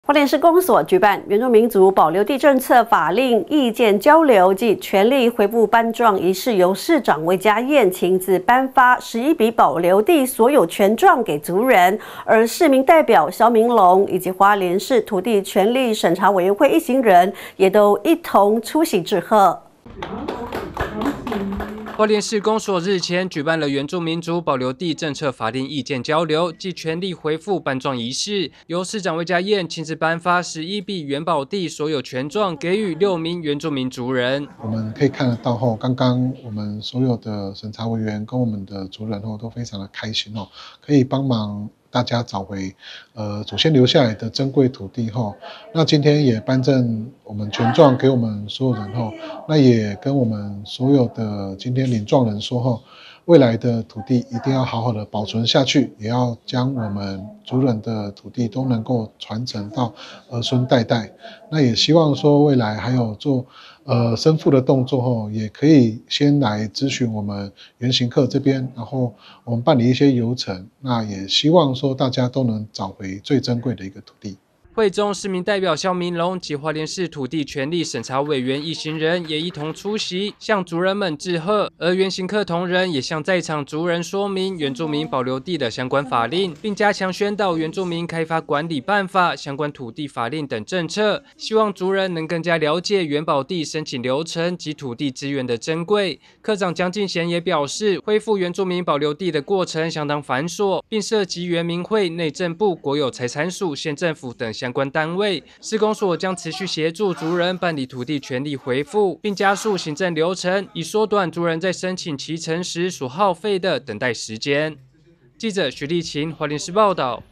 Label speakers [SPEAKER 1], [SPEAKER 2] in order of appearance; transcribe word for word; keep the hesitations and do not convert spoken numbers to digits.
[SPEAKER 1] 花莲市公所举办原住民族保留地政策法令意见交流暨权利恢复颁状仪式，由市长魏家燕亲自颁发十一笔保留地所有权状给族人，而市民代表萧明龙以及花莲市土地权利审查委员会一行人也都一同出席致贺。
[SPEAKER 2] 花莲市公所日前举办了原住民族保留地政策法令意见交流暨权利回复颁状仪式，由市长魏家燕亲自颁发十一笔原保地所有权状，给予六名原住民族人。
[SPEAKER 3] 我们可以看得到后，刚刚我们所有的审查委员跟我们的族人后都非常的开心哦，可以帮忙大家找回呃祖先留下来的珍贵土地后，那今天也颁证我们权状给我们所有人后，那也跟我们所有的今天领状人说后，未来的土地一定要好好的保存下去，也要将我们族人的土地都能够传承到儿孙代代。那也希望说未来还有做呃生父的动作后，也可以先来咨询我们原行客这边，然后我们办理一些流程。那也希望说大家都能找回最珍贵的一个土地。
[SPEAKER 2] 会中市民代表萧明龙及花莲市土地权利审查委员一行人也一同出席，向族人们致贺。而原行客同仁也向在场族人说明原住民保留地的相关法令，并加强宣导原住民开发管理办法、相关土地法令等政策，希望族人能更加了解原保地申请流程及土地资源的珍贵。科长江敬贤也表示，恢复原住民保留地的过程相当繁琐，并涉及原民会、内政部、国有财产署、县政府等相关单位，市公所将持续协助族人办理土地权利回复，并加速行政流程，以缩短族人在申请期程时所耗费的等待时间。记者徐立琴，花莲市报道。